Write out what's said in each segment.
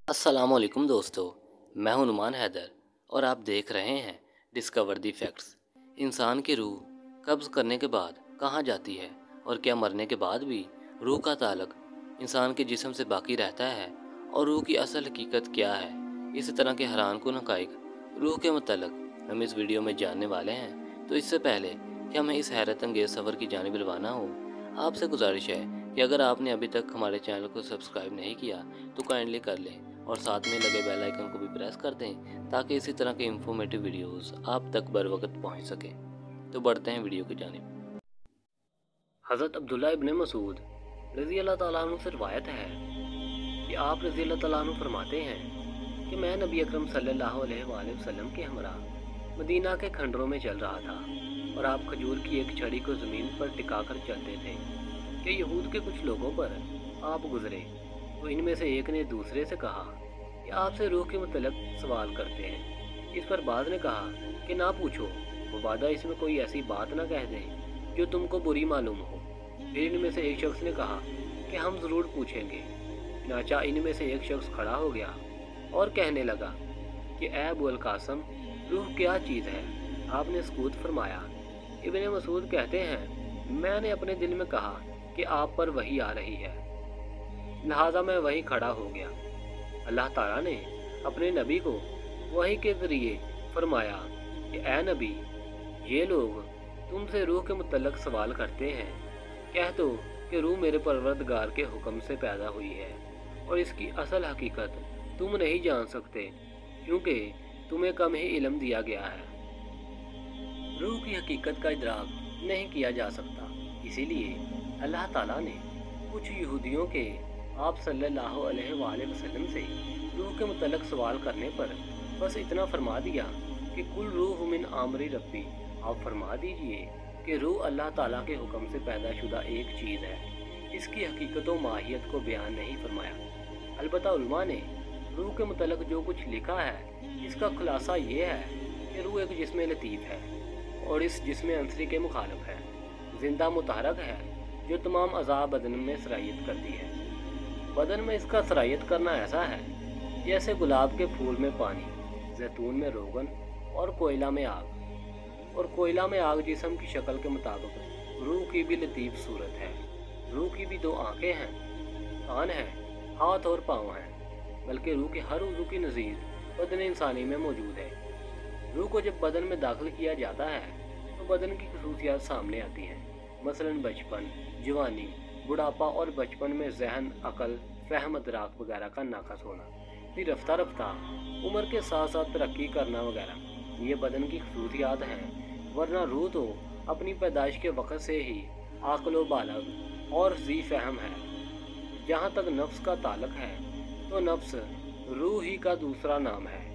السلام علیکم دوستو، میں ہوں نعمان حیدر اور آپ دیکھ رہے ہیں ڈسکور دی فیکٹس۔ انسان کی روح قبض کرنے کے بعد کہاں جاتی ہے اور کیا مرنے کے بعد بھی روح کا تعلق انسان کے جسم سے باقی رہتا ہے اور روح کی اصل حقیقت کیا ہے؟ اس طرح کے حیران کن حقائق روح کے متعلق ہم اس ویڈیو میں جاننے والے ہیں۔ تو اس سے پہلے کہ ہمیں اس حیرت انگیز سفر کی جانب روانہ ہوں، آپ سے گزارش ہے کہ اگر آپ نے ابھی تک ہمارے چینل کو سبسکرائب نہیں کیا تو کائنڈلی کر لیں اور ساتھ میں لگے بیل آئیکن کو بھی پریس کر دیں تاکہ اسی طرح کے انفارمیٹیو ویڈیوز آپ تک بر وقت پہنچ سکیں۔ تو بڑھتے ہیں ویڈیو کی جانب۔ حضرت عبداللہ ابن مسعود رضی اللہ تعالیٰ عنہ سے روایت ہے کہ آپ رضی اللہ تعالیٰ عنہ فرماتے ہیں کہ میں نبی اکرم صلی اللہ علیہ وآلہ وسلم کے ہمراہ مدینہ کے کھنڈروں میں چل رہا تھا اور آپ کھجور کی ایک چھڑی کو زمین پر ٹکا کر چلتے تھے کہ یہود کے کچھ لوگوں پر آپ گزرے تو ان میں سے ایک نے دوسرے سے کہا کہ آپ سے روح کے متعلق سوال کرتے ہیں۔ اس پر بعض نے کہا کہ نہ پوچھو، مبادہ اس میں کوئی ایسی بات نہ کہہ دیں جو تم کو بری معلوم ہو۔ پھر ان میں سے ایک شخص نے کہا کہ ہم ضرور پوچھیں گے۔ چنانچہ ان میں سے ایک شخص کھڑا ہو گیا اور کہنے لگا کہ اے ابو القاسم، روح کیا چیز ہے؟ آپ نے سکوت فرمایا۔ ابن مسعود کہتے ہیں میں نے اپنے دل میں کہا کہ آپ پر وحی آ رہی ہے، لہٰذا میں وہیں کھڑا ہو گیا۔ اللہ تعالیٰ نے اپنے نبی کو وحی کے ذریعے فرمایا کہ اے نبی، یہ لوگ تم سے روح کے متعلق سوال کرتے ہیں، کہہ دو کہ روح میرے پروردگار کے حکم سے پیدا ہوئی ہے اور اس کی اصل حقیقت تم نہیں جان سکتے کیونکہ تمہیں کم ہی علم دیا گیا ہے۔ روح کی حقیقت کا ادراک نہیں کیا جا سکتا، اسی لیے اللہ تعالیٰ نے کچھ یہودیوں کے آپ صلی اللہ علیہ وآلہ وسلم سے روح کے متعلق سوال کرنے پر بس اتنا فرما دیا کہ کل روح من امر ربی، آپ فرما دیجئے کہ روح اللہ تعالیٰ کے حکم سے پیدا شدہ ایک چیز ہے۔ اس کی حقیقت و ماہیت کو بیان نہیں فرمایا۔ البتہ علماء نے روح کے متعلق جو کچھ لکھا ہے اس کا خلاصہ یہ ہے کہ روح ایک جسم لطیف ہے اور اس جسم عنصری کے مخالف ہے، زندہ متحرک ہے جو تمام اعضاء بدن میں سرایت کرتی ہے۔ بدن میں اس کا سرایت کرنا ایسا ہے جیسے گلاب کے پھول میں پانی، زیتون میں روغن اور کوئلہ میں آگ۔ اور کوئلہ میں آگ جسم کی شکل کے مطابق روح کی بھی لطیف صورت ہے۔ روح کی بھی 2 آنکھیں ہیں، کان ہیں، ہاتھ اور پاؤں ہیں، بلکہ روح کے ہر عضو کی نظیر بدن انسانی میں موجود ہے۔ روح کو جب بدن میں داخل کیا جاتا ہے تو بدن کی خصوصیات سامنے آتی ہیں، مثلا بچپن، جوانی، بڑھاپا اور بچپن میں ذہن، عقل، فہم، ادراک وغیرہ کا ناقص ہونا، پھر رفتہ رفتہ عمر کے ساتھ ساتھ ترقی کرنا وغیرہ۔ یہ بدن کی خصوصیات ہیں، ورنہ روح تو اپنی پیدائش کے وقت سے ہی عاقل و بالغ اور ذی فہم ہے۔ جہاں تک نفس کا تعلق ہے تو نفس روح ہی کا دوسرا نام ہے۔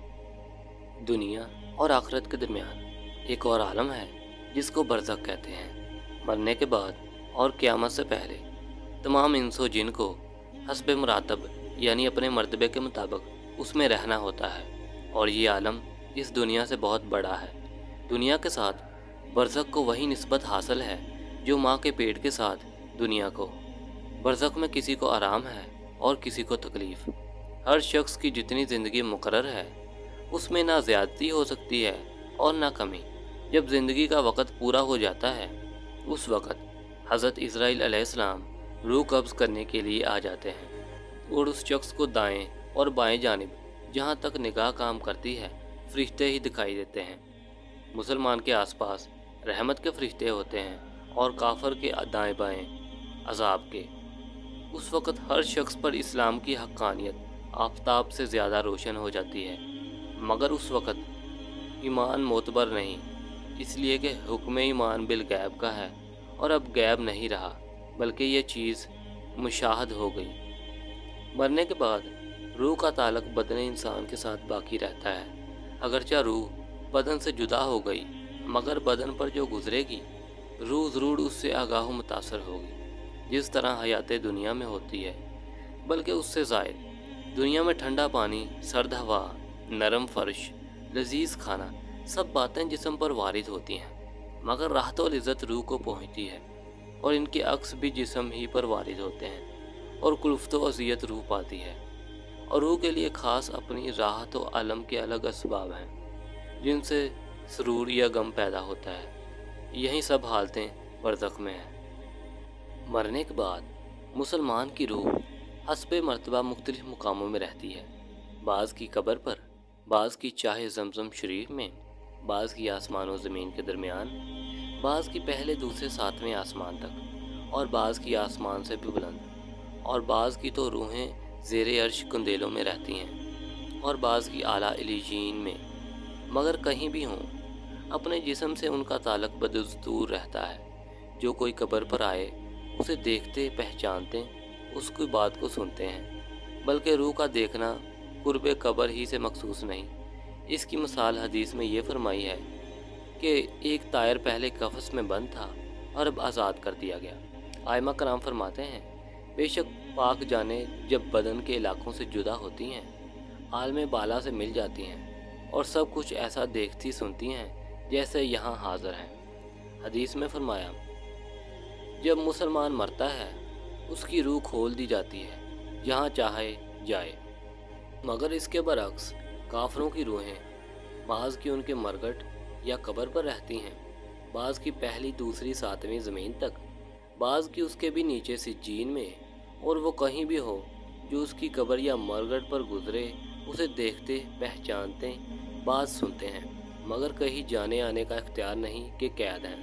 دنیا اور آخرت کے درمیان ایک اور عالم ہے جس کو برزخ کہتے ہیں۔ مرنے کے بعد اور قیامت سے پہلے تمام انس و جن کو حسب مراتب یعنی اپنے مرتبے کے مطابق اس میں رہنا ہوتا ہے، اور یہ عالم اس دنیا سے بہت بڑا ہے۔ دنیا کے ساتھ برزخ کو وہی نسبت حاصل ہے جو ماں کے پیٹ کے ساتھ دنیا کو۔ برزخ میں کسی کو آرام ہے اور کسی کو تکلیف۔ ہر شخص کی جتنی زندگی مقرر ہے اس میں نہ زیادتی ہو سکتی ہے اور نہ کمی۔ جب زندگی کا وقت پورا ہو جاتا ہے اس وقت حضرت اسرائیل علیہ السلام روح قبض کرنے کے لیے آ جاتے ہیں اور اس شخص کو دائیں اور بائیں جانب جہاں تک نگاہ کام کرتی ہے فرشتے ہی دکھائی دیتے ہیں۔ مسلمان کے آس پاس رحمت کے فرشتے ہوتے ہیں اور کافر کے دائیں بائیں عذاب کے۔ اس وقت ہر شخص پر اسلام کی حقانیت آفتاب سے زیادہ روشن ہو جاتی ہے، مگر اس وقت ایمان معتبر نہیں، اس لیے کہ حکم ایمان بالغیب کا ہے اور اب غیب نہیں رہا بلکہ یہ چیز مشاہد ہو گئی۔ مرنے کے بعد روح کا تعلق بدن انسان کے ساتھ باقی رہتا ہے، اگرچہ روح بدن سے جدا ہو گئی مگر بدن پر جو گزرے گی روح ضرور اس سے آگاہ و متاثر ہوگی، جس طرح حیات دنیا میں ہوتی ہے، بلکہ اس سے زائد۔ دنیا میں ٹھنڈا پانی، سرد ہوا، نرم فرش، لذیذ کھانا، سب باتیں جسم پر وارد ہوتی ہیں، مگر راحت و لذت روح کو پہنچتی ہے، اور ان کے عکس بھی جسم ہی پر وارد ہوتے ہیں اور کلفت و اذیت روح پاتی ہے۔ اور روح کے لیے خاص اپنی راحت و علم کے الگ اسباب ہیں جن سے سرور یا غم پیدا ہوتا ہے۔ یہی سب حالتیں برزخ میں ہیں۔ مرنے کے بعد مسلمان کی روح حسب مرتبہ مختلف مقاموں میں رہتی ہے، بعض کی قبر پر، بعض کی چاہے زمزم شریف میں، بعض کی آسمان و زمین کے درمیان، بعض کی پہلے دوسرے ساتویں آسمان تک، اور بعض کی آسمان سے بھی بلند، اور بعض کی تو روحیں زیر عرش کندیلوں میں رہتی ہیں، اور بعض کی اعلیٰ علیجین میں۔ مگر کہیں بھی ہوں، اپنے جسم سے ان کا تعلق بدستور رہتا ہے۔ جو کوئی قبر پر آئے اسے دیکھتے پہچانتے، اس کی بات کو سنتے ہیں، بلکہ روح کا دیکھنا قرب قبر ہی سے مخصوص نہیں۔ اس کی مثال حدیث میں یہ فرمائی ہے کہ ایک طائر پہلے قفس میں بند تھا اور اب آزاد کر دیا گیا۔ ائمہ کرام فرماتے ہیں، بے شک پاک جانیں جب بدن کے علاقوں سے جدا ہوتی ہیں، عالم بالا سے مل جاتی ہیں، اور سب کچھ ایسا دیکھتی سنتی ہیں جیسے یہاں حاضر ہیں۔ حدیث میں فرمایا، جب مسلمان مرتا ہے اس کی روح کھول دی جاتی ہے جہاں چاہے جائے، مگر اس کے برعکس کافروں کی روحیں بعض کی ان کے مرگٹ یا قبر پر رہتی ہیں، بعض کی پہلی دوسری ساتویں زمین تک، بعض کی اس کے بھی نیچے سجین میں، اور وہ کہیں بھی ہو جو اس کی قبر یا مرگٹ پر گزرے اسے دیکھتے پہچانتے، بات سنتے ہیں، مگر کہیں جانے آنے کا اختیار نہیں کہ قید ہیں۔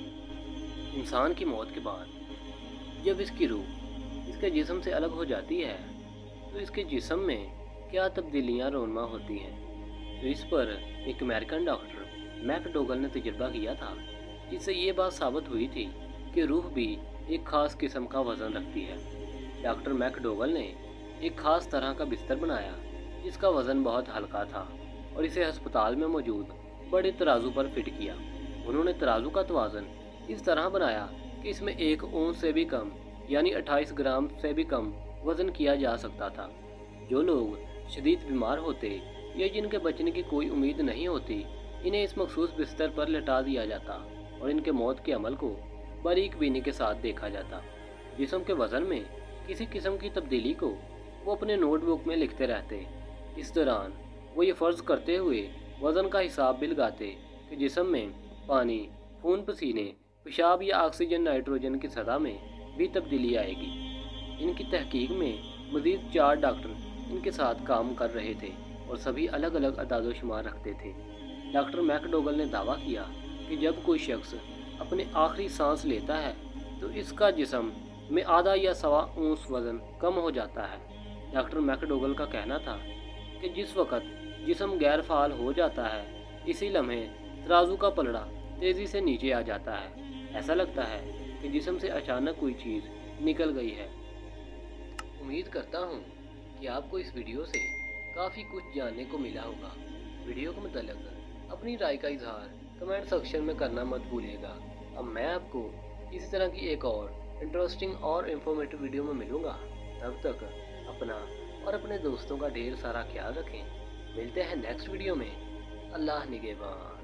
انسان کی موت کے بعد جب اس کی روح اس کے جسم سے الگ ہو جاتی ہے تو اس کے جسم میں کیا تبدیلیاں رونما ہوتی ہیں، تو اس پر ایک امریکن ڈاکٹر میک ڈوگل نے تجربہ کیا تھا، جس سے یہ بات ثابت ہوئی تھی کہ روح بھی ایک خاص قسم کا وزن رکھتی ہے۔ ڈاکٹر میک ڈوگل نے ایک خاص طرح کا بستر بنایا جس کا وزن بہت ہلکا تھا، اور اسے ہسپتال میں موجود بڑے ترازو پر فٹ کیا۔ انہوں نے ترازو کا توازن اس طرح بنایا کہ اس میں 1 اونس سے بھی کم یعنی 28 گرام سے بھی کم وزن کیا جا سکتا تھا۔ جو لوگ شدید بیمار ہوتے یا جن کے بچنے کی کوئی امید نہیں ہوتی، انہیں اس مخصوص بستر پر لٹا دیا جاتا اور ان کے موت کے عمل کو باریک بینی کے ساتھ دیکھا جاتا۔ جسم کے وزن میں کسی قسم کی تبدیلی کو وہ اپنے نوٹ بک میں لکھتے رہتے۔ اس دوران وہ یہ فرض کرتے ہوئے وزن کا حساب بھی لگاتے کہ جسم میں پانی، خون، پسینے، پیشاب یا آکسیجن نائٹروجن کی سطح میں بھی تبدیلی آئے گی۔ ان کی تحقیق میں مزید 4 ڈاکٹر ان کے ساتھ کام کر رہے تھے اور سبھی الگ الگ اعداد و شمار رکھتے تھے۔ ڈاکٹر میک ڈوگل نے دعویٰ کیا کہ جب کوئی شخص اپنے آخری سانس لیتا ہے تو اس کا جسم میں آدھا یا سوا اونس وزن کم ہو جاتا ہے۔ ڈاکٹر میک ڈوگل کا کہنا تھا کہ جس وقت جسم غیر فعال ہو جاتا ہے، اسی لمحے ترازو کا پلڑا تیزی سے نیچے آ جاتا ہے۔ ایسا لگتا ہے کہ جسم سے اچانک کوئی چیز نکل گئی ہے۔ امید کرتا ہوں کہ آپ کو اس ویڈیو سے کافی کچھ جاننے کو ملا ہوگا۔ ویڈیو کے متعلق اپنی رائے کا اظہار کمنٹ سیکشن میں کرنا مت بھولیے گا۔ اب میں آپ کو اسی طرح کی ایک اور انٹرسٹنگ اور انفارمیٹیو ویڈیو میں ملوں گا۔ تب تک اپنا اور اپنے دوستوں کا ڈھیر سارا خیال رکھیں۔ ملتے ہیں نیکسٹ ویڈیو میں۔ اللہ نگہبان۔